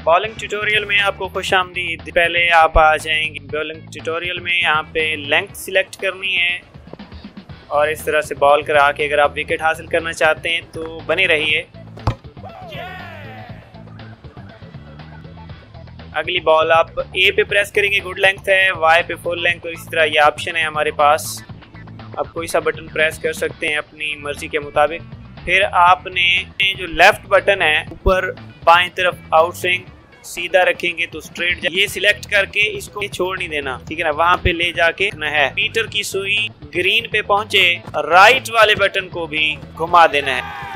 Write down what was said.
Bowling tutorial में आपको खुशामदीद। पहले आप आ जाएंगे बॉलिंग ट्यूटोरियल में, यहाँ पे लेंथ सिलेक्ट करनी है और इस तरह से बॉल करा के अगर आप विकेट हासिल करना चाहते हैं तो बने रहिए। अगली बॉल आप ए पे प्रेस करेंगे, गुड लेंथ है, वाई पे फुल लेंथ, और इसी तरह ये ऑप्शन है हमारे पास। आप कोई सा बटन प्रेस कर सकते हैं अपनी मर्जी के मुताबिक। फिर आपने जो लेफ्ट बटन है ऊपर बाएं तरफ आउट स्विंग सीधा रखेंगे तो स्ट्रेट, ये सिलेक्ट करके इसको छोड़ नहीं देना, ठीक है ना, वहां पे ले जाके रखना है। मीटर की सुई ग्रीन पे पहुंचे, राइट वाले बटन को भी घुमा देना है।